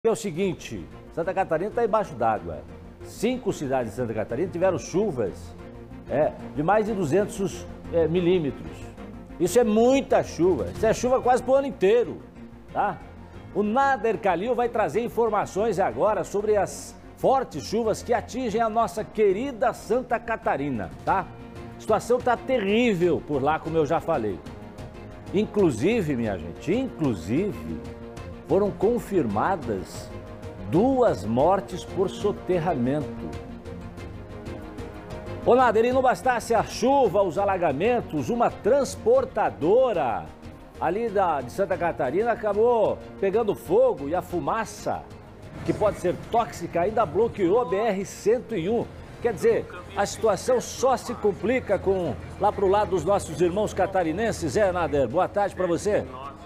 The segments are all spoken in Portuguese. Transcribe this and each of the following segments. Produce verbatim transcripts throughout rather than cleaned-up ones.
É o seguinte, Santa Catarina está embaixo d'água. Cinco cidades de Santa Catarina tiveram chuvas é, de mais de duzentos é, milímetros. Isso é muita chuva, isso é chuva quase para o ano inteiro, tá? O Nader Kalil vai trazer informações agora sobre as fortes chuvas que atingem a nossa querida Santa Catarina, tá? A situação está terrível por lá, como eu já falei. Inclusive, minha gente, inclusive... foram confirmadas duas mortes por soterramento. Ô Nader, e não bastasse a chuva, os alagamentos, uma transportadora ali da, de Santa Catarina acabou pegando fogo e a fumaça, que pode ser tóxica, ainda bloqueou a B R cento e um. Quer dizer, a situação só se complica com lá pro lado dos nossos irmãos catarinenses, é, Nader? Boa tarde para você.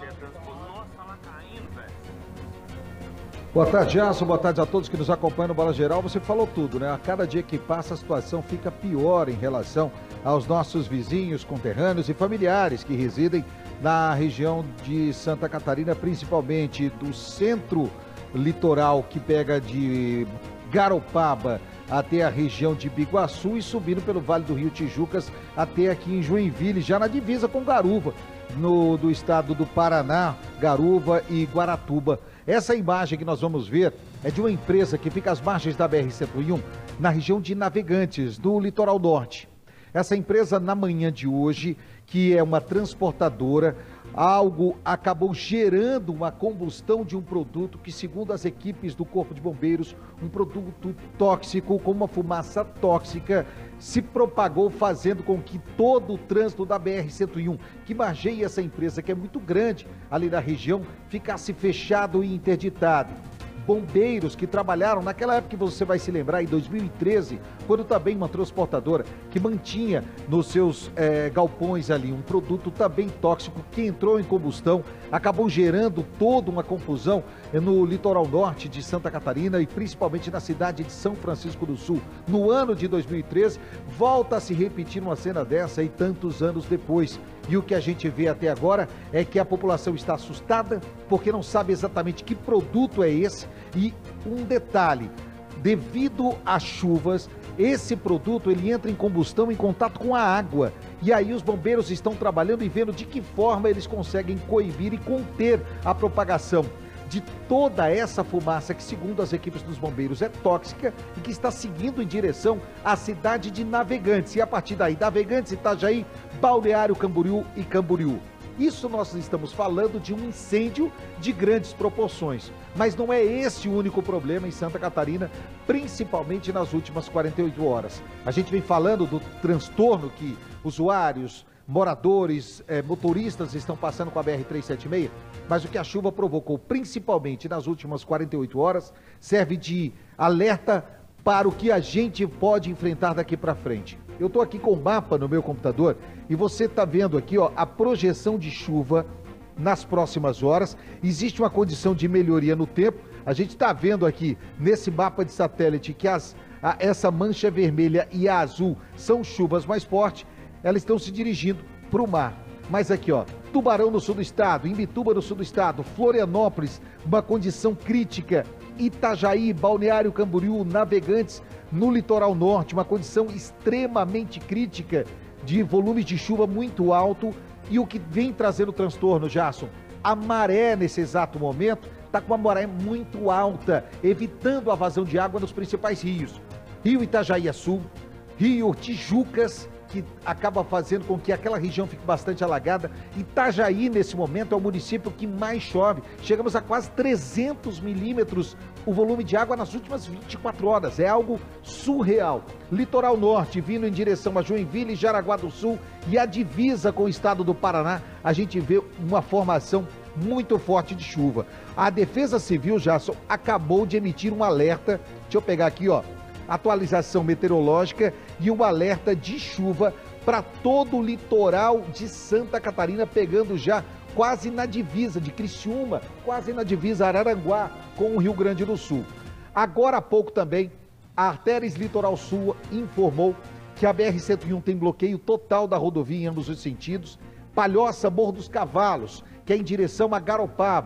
Boa tarde, Gerson. Boa tarde a todos que nos acompanham no Bola Geral. Você falou tudo, né? A cada dia que passa, a situação fica pior em relação aos nossos vizinhos, conterrâneos e familiares que residem na região de Santa Catarina, principalmente do centro litoral, que pega de Garopaba até a região de Biguaçu e subindo pelo Vale do Rio Tijucas até aqui em Joinville, já na divisa com Garuva, no, do estado do Paraná, Garuva e Guaratuba. Essa imagem que nós vamos ver é de uma empresa que fica às margens da B R cento e um, na região de Navegantes, do litoral norte. Essa empresa, na manhã de hoje, que é uma transportadora, algo acabou gerando uma combustão de um produto que, segundo as equipes do Corpo de Bombeiros, um produto tóxico, com uma fumaça tóxica, se propagou, fazendo com que todo o trânsito da B R cento e um, que margeia essa empresa, que é muito grande ali na região, ficasse fechado e interditado. Bombeiros que trabalharam naquela época que você vai se lembrar, em dois mil e treze, quando também uma transportadora que mantinha nos seus é, galpões ali um produto também tóxico que entrou em combustão, acabou gerando toda uma confusão no litoral norte de Santa Catarina e principalmente na cidade de São Francisco do Sul. No ano de dois mil e treze, volta a se repetir uma cena dessa e tantos anos depois. E o que a gente vê até agora é que a população está assustada porque não sabe exatamente que produto é esse. E um detalhe, devido às chuvas, esse produto ele entra em combustão, em contato com a água. E aí os bombeiros estão trabalhando e vendo de que forma eles conseguem coibir e conter a propagação de toda essa fumaça que, segundo as equipes dos bombeiros, é tóxica e que está seguindo em direção à cidade de Navegantes. E a partir daí, Navegantes, Itajaí, Balneário Camboriú e Camboriú. Isso nós estamos falando de um incêndio de grandes proporções. Mas não é esse o único problema em Santa Catarina, principalmente nas últimas quarenta e oito horas. A gente vem falando do transtorno que usuários, moradores, eh, motoristas estão passando com a B R trezentos e setenta e seis, mas o que a chuva provocou, principalmente nas últimas quarenta e oito horas, serve de alerta para o que a gente pode enfrentar daqui para frente. Eu estou aqui com o mapa no meu computador e você está vendo aqui, ó, a projeção de chuva nas próximas horas. Existe uma condição de melhoria no tempo. A gente está vendo aqui nesse mapa de satélite que as, a, essa mancha vermelha e a azul são chuvas mais fortes. Elas estão se dirigindo para o mar. Mas aqui, ó, Tubarão no sul do estado, Imbituba no sul do estado, Florianópolis, uma condição crítica, Itajaí, Balneário Camboriú, Navegantes no litoral norte, uma condição extremamente crítica de volumes de chuva muito alto. E o que vem trazendo transtorno, Gerson, a maré nesse exato momento está com uma maré muito alta, evitando a vazão de água nos principais rios. Rio Itajaí Sul, Rio Tijucas, que acaba fazendo com que aquela região fique bastante alagada. Itajaí, nesse momento, é o município que mais chove. Chegamos a quase trezentos milímetros o volume de água nas últimas vinte e quatro horas. É algo surreal. Litoral Norte, vindo em direção a Joinville, Jaraguá do Sul e a divisa com o estado do Paraná, a gente vê uma formação muito forte de chuva. A Defesa Civil, Gerson, acabou de emitir um alerta. Deixa eu pegar aqui, ó. Atualização meteorológica e um alerta de chuva para todo o litoral de Santa Catarina, pegando já quase na divisa de Criciúma, quase na divisa Araranguá com o Rio Grande do Sul. Agora há pouco também, a Artéries Litoral Sul informou que a B R cento e um tem bloqueio total da rodovia em ambos os sentidos. Palhoça, Morro dos Cavalos, que é em direção a Garopaba,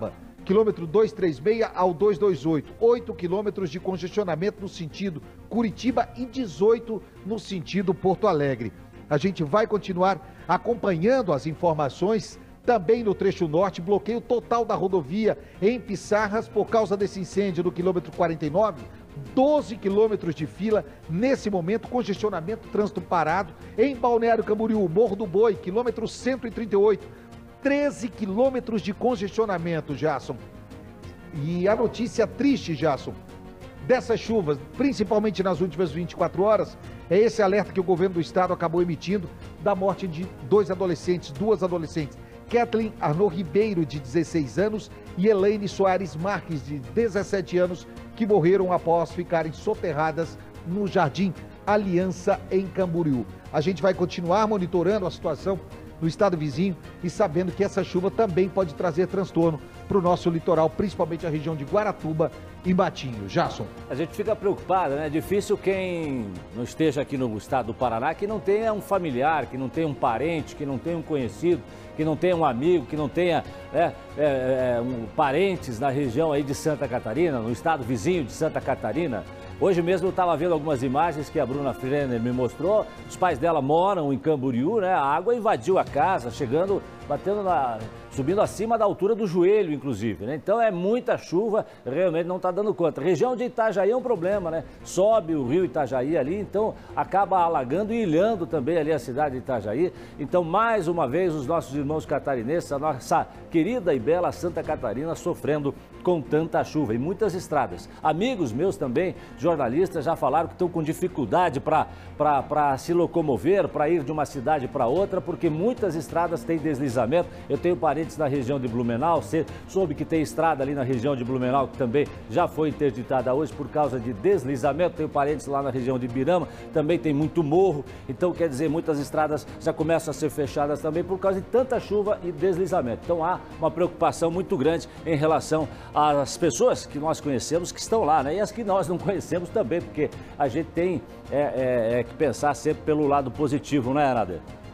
quilômetro duzentos e trinta e seis ao duzentos e vinte e oito, oito quilômetros de congestionamento no sentido Curitiba e dezoito no sentido Porto Alegre. A gente vai continuar acompanhando as informações também no trecho norte, bloqueio total da rodovia em Pissarras por causa desse incêndio no quilômetro quarenta e nove, doze quilômetros de fila, nesse momento, congestionamento, trânsito parado. Em Balneário Camboriú, Morro do Boi, quilômetro cento e trinta e oito, treze quilômetros de congestionamento, Jasson. E a notícia triste, Jasson, dessas chuvas, principalmente nas últimas vinte e quatro horas, é esse alerta que o governo do estado acabou emitindo da morte de dois adolescentes, duas adolescentes, Kathleen Arnaud Ribeiro, de dezesseis anos, e Elaine Soares Marques, de dezessete anos, que morreram após ficarem soterradas no Jardim Aliança, em Camboriú. A gente vai continuar monitorando a situação no estado vizinho e sabendo que essa chuva também pode trazer transtorno para o nosso litoral, principalmente a região de Guaratuba e Matinho. Jasson. A gente fica preocupado, né? É difícil quem não esteja aqui no estado do Paraná, que não tenha um familiar, que não tenha um parente, que não tenha um conhecido, que não tenha um amigo, que não tenha né, é, é, um, parentes na região aí de Santa Catarina, no estado vizinho de Santa Catarina. Hoje mesmo eu estava vendo algumas imagens que a Bruna Frenner me mostrou. Os pais dela moram em Camboriú, né? A água invadiu a casa, chegando, batendo na... subindo acima da altura do joelho, inclusive, né? Então é muita chuva, realmente não está dando conta. A região de Itajaí é um problema, né? Sobe o rio Itajaí ali, então acaba alagando e ilhando também ali a cidade de Itajaí. Então, mais uma vez, os nossos irmãos catarinenses, a nossa querida e bela Santa Catarina sofrendo com tanta chuva e muitas estradas. Amigos meus também, jornalistas, já falaram que estão com dificuldade para se locomover, para ir de uma cidade para outra, porque muitas estradas têm deslizamento. Eu tenho parentes na região de Blumenau, você soube que tem estrada ali na região de Blumenau que também já foi interditada hoje por causa de deslizamento. Tenho parentes lá na região de Birama, também tem muito morro, então quer dizer, muitas estradas já começam a ser fechadas também por causa de tanta chuva e deslizamento. Então há uma preocupação muito grande em relação às pessoas que nós conhecemos que estão lá, né? E as que nós não conhecemos também, porque a gente tem é, é, é, que pensar sempre pelo lado positivo, não é, Nader?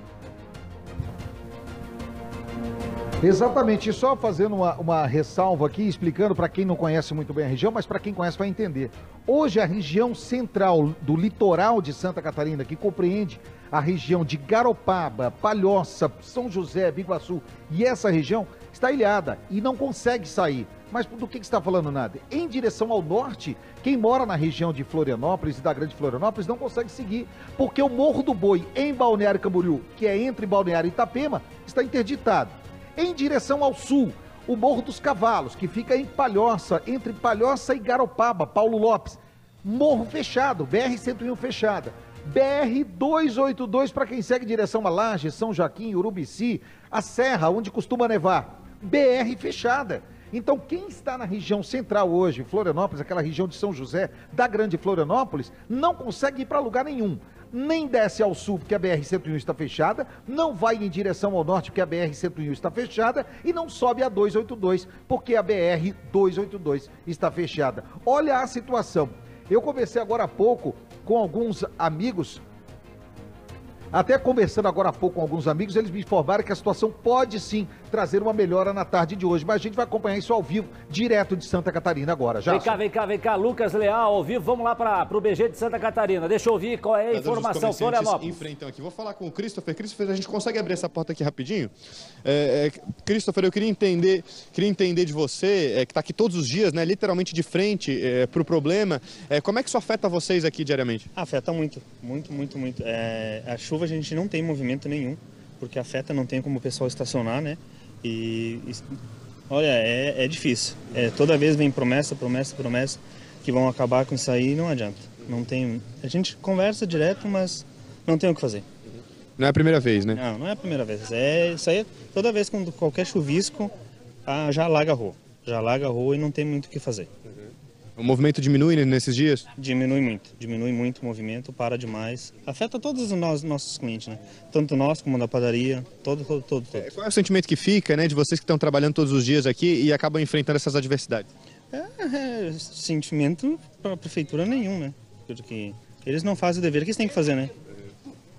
Exatamente, e só fazendo uma, uma ressalva aqui, explicando para quem não conhece muito bem a região, mas para quem conhece vai entender. Hoje a região central do litoral de Santa Catarina, que compreende a região de Garopaba, Palhoça, São José, Biguaçu e essa região, está ilhada e não consegue sair. Mas do que, que você está falando, Nader? Em direção ao norte, quem mora na região de Florianópolis e da Grande Florianópolis não consegue seguir, porque o Morro do Boi, em Balneário Camboriú, que é entre Balneário e Itapema, está interditado. Em direção ao sul, o Morro dos Cavalos, que fica em Palhoça, entre Palhoça e Garopaba, Paulo Lopes, morro fechado, B R cento e um fechada. B R duzentos e oitenta e dois para quem segue em direção a Laje, São Joaquim, Urubici, a Serra, onde costuma nevar, B R fechada. Então, quem está na região central hoje, Florianópolis, aquela região de São José, da Grande Florianópolis, não consegue ir para lugar nenhum. Nem desce ao sul porque a B R cento e um está fechada, não vai em direção ao norte porque a B R cento e um está fechada e não sobe a duzentos e oitenta e dois porque a B R duzentos e oitenta e dois está fechada. Olha a situação. Eu conversei agora há pouco com alguns amigos, até conversando agora há pouco com alguns amigos, eles me informaram que a situação pode sim trazer uma melhora na tarde de hoje, mas a gente vai acompanhar isso ao vivo, direto de Santa Catarina agora. Já. Vem cá, vem cá, vem cá, Lucas Leal, ao vivo, vamos lá para o B G de Santa Catarina. Deixa eu ouvir qual é a informação, Florianópolis. Enfrentam aqui. Vou falar com o Christopher. Christopher, a gente consegue abrir essa porta aqui rapidinho? É, é, Christopher, eu queria entender, queria entender de você, é, que está aqui todos os dias, né, literalmente de frente é, para o problema. É, como é que isso afeta vocês aqui diariamente? Afeta muito, muito, muito, muito. É, a chuva a gente não tem movimento nenhum, porque afeta, não tem como o pessoal estacionar, né? E, e olha, é, é difícil. É, toda vez vem promessa, promessa, promessa, que vão acabar com isso aí, não adianta. Não tem, a gente conversa direto, mas não tem o que fazer. Não é a primeira vez, né? Não, não é a primeira vez. É, isso aí, toda vez com qualquer chuvisco, ah, já alaga a rua. Já alaga a rua e não tem muito o que fazer. O movimento diminui nesses dias? Diminui muito, diminui muito o movimento, para demais. Afeta todos os nossos, nossos clientes, né? Tanto nós como da padaria, todo, todo, todo. todo. É, qual é o sentimento que fica, né, de vocês que estão trabalhando todos os dias aqui e acabam enfrentando essas adversidades? É, é sentimento para a prefeitura nenhum, né? Porque eles não fazem o dever que eles têm que fazer, né?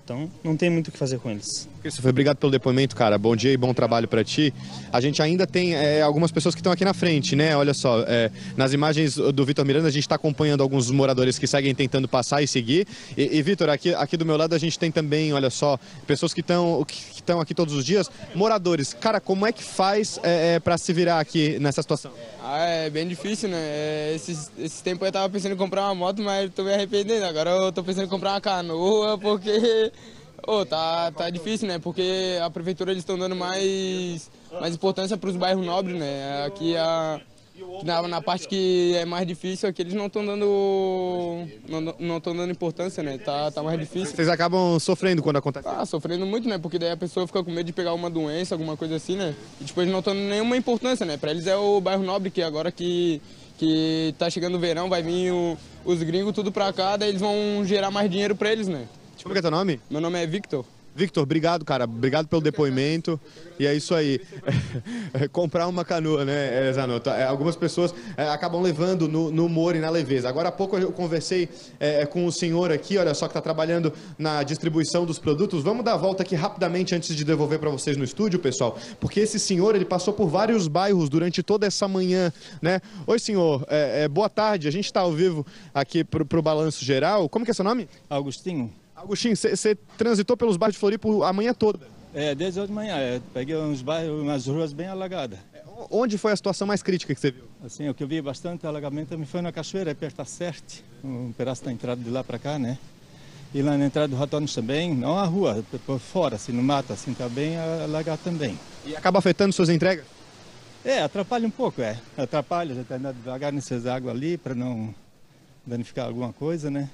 Então, não tem muito o que fazer com eles. Christopher, obrigado pelo depoimento, cara. Bom dia e bom trabalho para ti. A gente ainda tem é, algumas pessoas que estão aqui na frente, né? Olha só, é, nas imagens do Vitor Miranda, a gente está acompanhando alguns moradores que seguem tentando passar e seguir. E, e Vitor, aqui, aqui do meu lado a gente tem também, olha só, pessoas que estão que estão aqui todos os dias. Moradores, cara, como é que faz é, é, para se virar aqui nessa situação? Ah, é bem difícil, né? É, esses, esses tempos eu tava pensando em comprar uma moto, mas tô me arrependendo. Agora eu tô pensando em comprar uma canoa, porque oh, tá, tá difícil, né? Porque a prefeitura eles estão dando mais, mais importância para os bairros nobres, né? Aqui a, na, na parte que é mais difícil, aqui eles não estão dando não, não estão dando importância, né? Tá, tá mais difícil. Vocês acabam sofrendo quando acontece? Ah, sofrendo muito, né? Porque daí a pessoa fica com medo de pegar uma doença, alguma coisa assim, né? E tipo, eles não estão dando nenhuma importância, né? Para eles é o bairro nobre, que agora que que tá chegando o verão, vai vir o, os gringos tudo pra cá, daí eles vão gerar mais dinheiro pra eles, né? Como é teu nome? Meu nome é Victor. Victor, obrigado, cara. Obrigado pelo depoimento. E é isso aí. Comprar uma canoa, né, Zanotto? É, algumas pessoas é, acabam levando no, no humor e na leveza. Agora há pouco eu conversei é, com o senhor aqui, olha só, que está trabalhando na distribuição dos produtos. Vamos dar a volta aqui rapidamente antes de devolver para vocês no estúdio, pessoal, porque esse senhor, ele passou por vários bairros durante toda essa manhã, né? Oi, senhor. É, é, boa tarde. A gente está ao vivo aqui para o Balanço Geral. Como que é seu nome? Agostinho. Agostinho, você transitou pelos bairros de Floripa a manhã toda? É, desde hoje de manhã. É, peguei uns bairros, umas ruas bem alagadas. É, onde foi a situação mais crítica que você viu? Assim, o que eu vi bastante alagamento me foi na cachoeira, perto da Serte, um pedaço da entrada de lá para cá, né? E lá na entrada do Ratones também, não a rua, por fora, assim, no mato, assim, tá bem alagado também. E acaba afetando suas entregas? É, atrapalha um pouco, é. Atrapalha, já tá andando devagar nessas águas ali, para não danificar alguma coisa, né?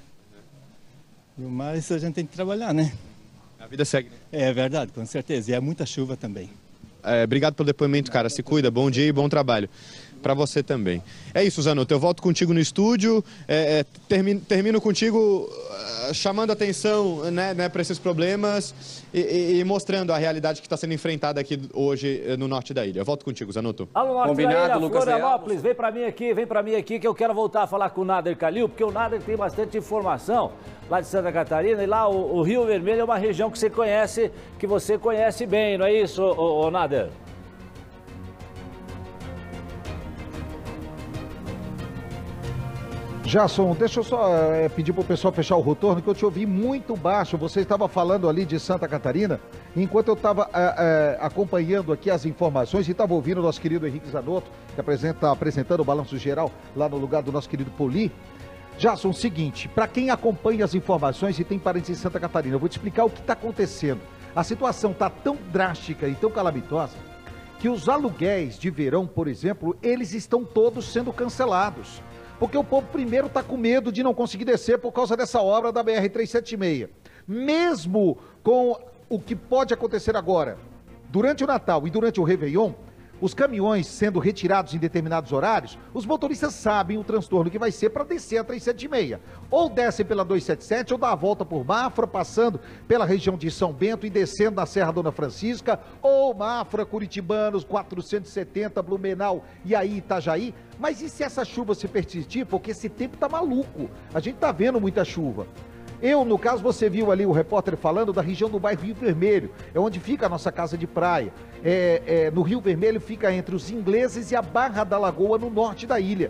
Mas a gente tem que trabalhar, né? A vida segue. É verdade, com certeza. E é muita chuva também. É, obrigado pelo depoimento, cara. Se cuida. Bom dia e bom trabalho. Para você também. É isso, Zanotto. Eu volto contigo no estúdio. É, é, termino, termino contigo uh, chamando atenção, né, né, para esses problemas e, e, e mostrando a realidade que está sendo enfrentada aqui hoje no norte da ilha. Eu volto contigo, Zanotto. Alô, norte Combinado, da ilha, Lucas Florianópolis, vem para mim aqui, vem para mim aqui que eu quero voltar a falar com o Nader Calil, porque o Nader tem bastante informação lá de Santa Catarina e lá o, o Rio Vermelho é uma região que você conhece, que você conhece bem, não é isso, ô, ô, Nader? Jason, deixa eu só é, pedir para o pessoal fechar o retorno, que eu te ouvi muito baixo. Você estava falando ali de Santa Catarina, enquanto eu estava é, é, acompanhando aqui as informações e estava ouvindo o nosso querido Henrique Zanotto, que está apresentando o Balanço Geral lá no lugar do nosso querido Poli. Jason, seguinte, para quem acompanha as informações e tem parentes em Santa Catarina, eu vou te explicar o que está acontecendo. A situação está tão drástica e tão calamitosa que os aluguéis de verão, por exemplo, eles estão todos sendo cancelados. Porque o povo primeiro está com medo de não conseguir descer por causa dessa obra da B R trezentos e setenta e seis. Mesmo com o que pode acontecer agora, durante o Natal e durante o Réveillon, os caminhões sendo retirados em determinados horários, os motoristas sabem o transtorno que vai ser para descer a trezentos e setenta e seis. Ou descem pela duzentos e setenta e sete, ou dá a volta por Mafra, passando pela região de São Bento e descendo na Serra Dona Francisca, ou Mafra, Curitibanos, quatrocentos e setenta, Blumenau e aí Itajaí. Mas e se essa chuva se persistir? Porque esse tempo tá maluco. A gente tá vendo muita chuva. Eu, no caso, você viu ali o repórter falando da região do bairro Rio Vermelho, é onde fica a nossa casa de praia. É, é, no Rio Vermelho fica entre os Ingleses e a Barra da Lagoa, no norte da ilha.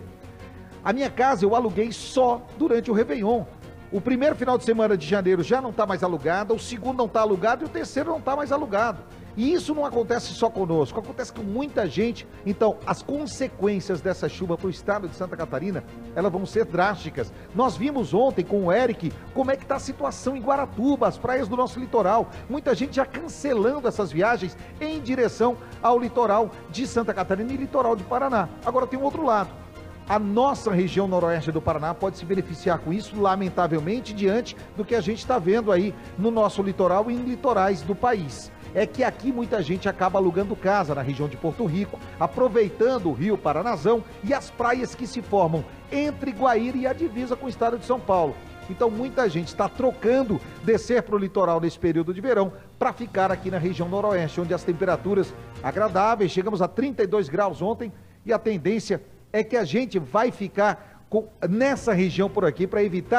A minha casa eu aluguei só durante o Réveillon. O primeiro final de semana de janeiro já não está mais alugado, o segundo não está alugado e o terceiro não está mais alugado. E isso não acontece só conosco, acontece com muita gente. Então, as consequências dessa chuva para o estado de Santa Catarina, elas vão ser drásticas. Nós vimos ontem com o Eric como é que está a situação em Guaratuba, as praias do nosso litoral. Muita gente já cancelando essas viagens em direção ao litoral de Santa Catarina e litoral de Paraná. Agora tem um outro lado. A nossa região noroeste do Paraná pode se beneficiar com isso, lamentavelmente, diante do que a gente está vendo aí no nosso litoral e em litorais do país. É que aqui muita gente acaba alugando casa na região de Porto Rico, aproveitando o rio Paranazão e as praias que se formam entre Guaíra e a divisa com o estado de São Paulo. Então muita gente está trocando descer para o litoral nesse período de verão para ficar aqui na região noroeste, onde as temperaturas agradáveis, chegamos a trinta e dois graus ontem e a tendência é que a gente vai ficar com, nessa região por aqui para evitar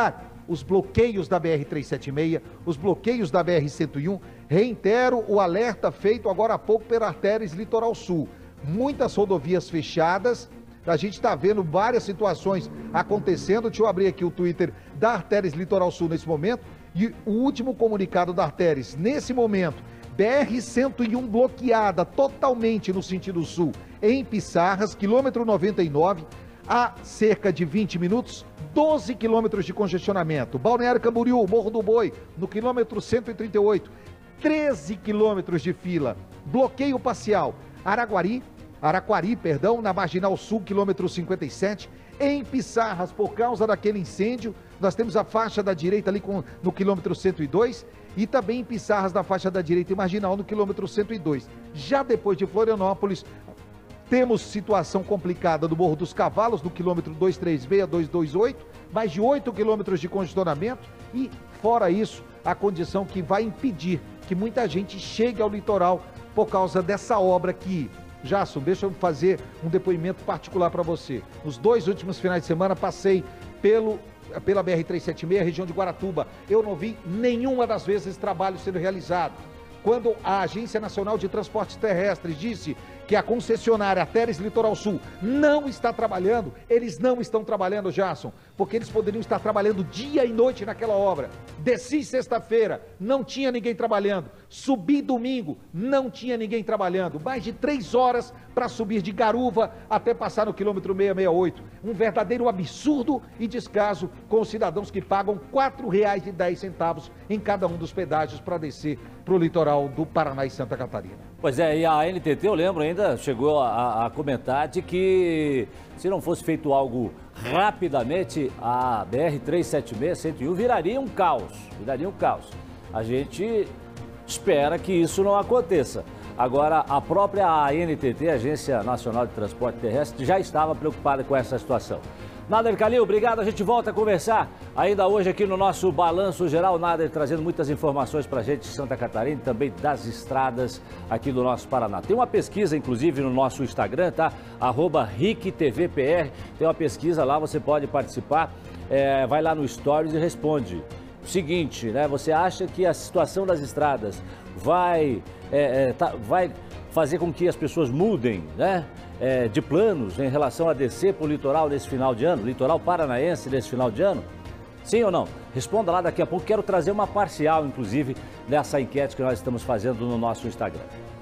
os bloqueios da B R trezentos e setenta e seis, os bloqueios da B R cento e um. Reitero o alerta feito agora há pouco pela Artérias Litoral Sul. Muitas rodovias fechadas, a gente está vendo várias situações acontecendo. Deixa eu abrir aqui o Twitter da Artérias Litoral Sul nesse momento. E o último comunicado da Artérias, nesse momento, B R cento e um bloqueada totalmente no sentido sul, em Pissarras, quilômetro noventa e nove, há cerca de vinte minutos, doze quilômetros de congestionamento. Balneário Camboriú, Morro do Boi, no quilômetro cento e trinta e oito, treze quilômetros de fila. Bloqueio parcial, Araguari, Araquari, perdão, na Marginal Sul, quilômetro cinquenta e sete, em Pissarras, por causa daquele incêndio, nós temos a faixa da direita ali com, no quilômetro cento e dois, e também em Pissarras, na faixa da direita e Marginal, no quilômetro cento e dois. Já depois de Florianópolis, temos situação complicada do Morro dos Cavalos, no quilômetro duzentos e trinta e seis, duzentos e vinte e oito, mais de oito quilômetros de congestionamento, e fora isso, a condição que vai impedir que muita gente chegue ao litoral por causa dessa obra que... Jasson, deixa eu fazer um depoimento particular para você. Nos dois últimos finais de semana passei pelo, pela B R trezentos e setenta e seis, região de Guaratuba. Eu não vi nenhuma das vezes esse trabalho sendo realizado. Quando a Agência Nacional de Transportes Terrestres disse que a concessionária Artérias Litoral Sul não está trabalhando, eles não estão trabalhando, Jasson, porque eles poderiam estar trabalhando dia e noite naquela obra. Desci sexta-feira, não tinha ninguém trabalhando. Subi domingo, não tinha ninguém trabalhando. Mais de três horas para subir de Garuva até passar no quilômetro seiscentos e sessenta e oito. Um verdadeiro absurdo e descaso com os cidadãos que pagam quatro reais e dez centavos em cada um dos pedágios para descer para o litoral do Paraná e Santa Catarina. Pois é, e a N T T, eu lembro ainda, chegou a, a comentar de que se não fosse feito algo rapidamente, a B R trezentos e setenta e seis, cento e um viraria um caos, viraria um caos. A gente espera que isso não aconteça. Agora, a própria A N T T, Agência Nacional de Transporte Terrestre, já estava preocupada com essa situação. Nader Kalil, obrigado. A gente volta a conversar ainda hoje aqui no nosso Balanço Geral. Nader trazendo muitas informações para a gente de Santa Catarina e também das estradas aqui do nosso Paraná. Tem uma pesquisa, inclusive, no nosso Instagram, tá? arroba R I C T V P R. Tem uma pesquisa lá, você pode participar. É, vai lá no Stories e responde. Seguinte, né? Você acha que a situação das estradas vai, é, é, tá, vai fazer com que as pessoas mudem, né? É, de planos em relação a descer para o litoral nesse final de ano, litoral paranaense nesse final de ano? Sim ou não? Responda lá daqui a pouco. Quero trazer uma parcial, inclusive, dessa enquete que nós estamos fazendo no nosso Instagram.